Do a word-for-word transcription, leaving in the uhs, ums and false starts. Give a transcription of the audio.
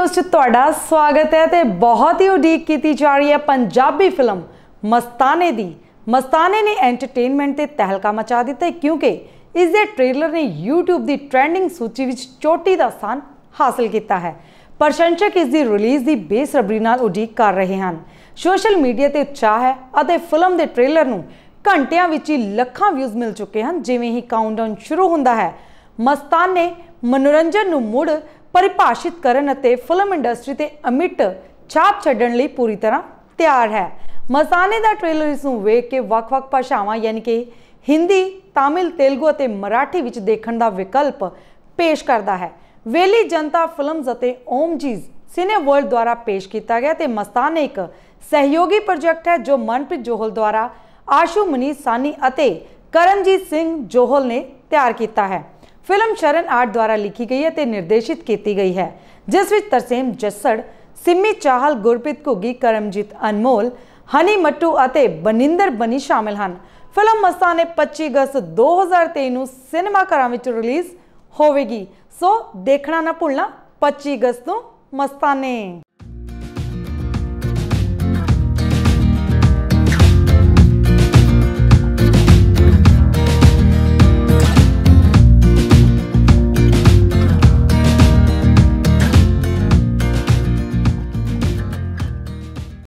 News च तुहाडा स्वागत है। तो बहुत ही उड़ीक की जा रही है पंजाबी फिल्म मस्ताने दी। मस्ताने ने एंटरटेनमेंट ते तहलका मचा दिता है क्योंकि इसके ट्रेलर ने यूट्यूब की ट्रेंडिंग सूची में चोटी का स्थान हासिल किया है। प्रशंसक इसकी रिलीज़ की बेसब्री नाल उड़ीक कर रहे हैं। सोशल मीडिया ते उत्साह है और फिल्म के ट्रेलर नूं घंटियां विच ही लखां व्यूज़ मिल चुके हैं। जिवें ही काउंटडाउन शुरू होंदा है, मस्ताने मनोरंजन नूं मुड़ परिभाषित करन अते फिल्म इंडस्ट्री ते अमिट छाप छड्डण लई पूरी तरह तैयार है। मस्ताने का ट्रेलर इसनूं वेख के वख-वख भाषावां यानी कि हिंदी, तमिल, तेलुगु अते मराठी विच देखण दा विकल्प पेश करता है। वेली जनता फिल्म्स अते ओम जीज सिने वर्ल्ड द्वारा पेश किया गया। ते मस्ताने एक सहयोगी प्रोजेक्ट है जो मनप्रीत जोहल द्वारा आशु मनीष सानी अते करमजीत सिंह जोहल ने तैयार किया है। फिल्म शरण आर्ट द्वारा लिखी गई है ते निर्देशित की गई है, जिस विच तरसेम जस्सड़, सिमी चाहल, गुरप्रीत घुग्गी, करमजीत अनमोल, हनी मट्टू अते बनिंदर बनी शामिल हैं। फिल्म मस्ताने पच्ची अगस्त दो हज़ार तेई नूं सिनेमाघरां विच रिलीज़ होवेगी। सो देखना ना भुलना पच्ची अगस्त नूं मस्ताने।